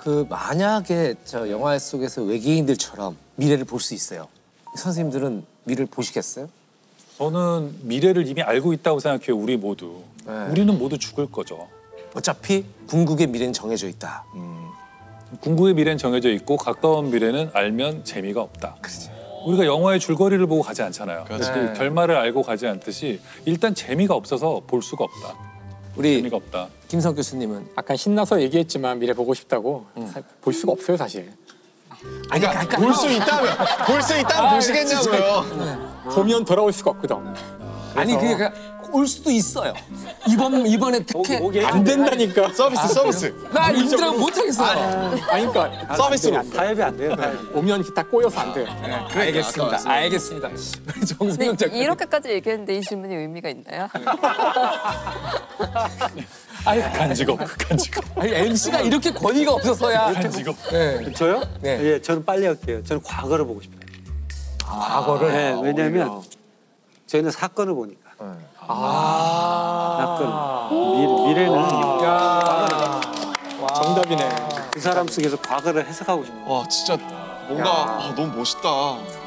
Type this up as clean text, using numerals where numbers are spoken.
그 만약에 저 영화 속에서 외계인들처럼 미래를 볼 수 있어요. 선생님들은 미래를 보시겠어요? 저는 미래를 이미 알고 있다고 생각해요. 우리 모두. 네. 우리는 모두 죽을 거죠. 어차피 궁극의 미래는 정해져 있다. 궁극의 미래는 정해져 있고 가까운 미래는 알면 재미가 없다. 우리가 영화의 줄거리를 보고 가지 않잖아요. 그렇죠. 그 결말을 알고 가지 않듯이 일단 재미가 없어서 볼 수가 없다. 우리 재미가 없다. 김성 교수님은 아까 신나서 얘기했지만 미래 보고 싶다고 볼 수가 없어요 사실. 아니 그러니까 볼 수 있다면 보시겠냐고요. 보면 돌아올 수가 없거든. 아니 그러니까 올 수도 있어요. 이번에 특혜 안 된다니까. 서비스. 나 이분들하고 못 하겠어. 아니 그러니까 서비스로. 타협이 안 돼요. 오면 다 꼬여서 안 돼요. 알겠습니다. 알겠습니다. 우리 정승영 작가. 이렇게까지 얘기했는데 이 질문이 의미가 있나요? 극한 직업. 아니 MC가 이렇게 권위가 없어서야. 극한 직업. 네. 저요? 네. 예, 저는 빨리 할게요. 저는 과거를 보고 싶어요. 과거를. 네, 왜냐하면 저희는 사건을 보니까. 사건. 미래는 정답이네. 그 사람 속에서 과거를 해석하고 싶어요. 와 진짜 뭔가 너무 멋있다.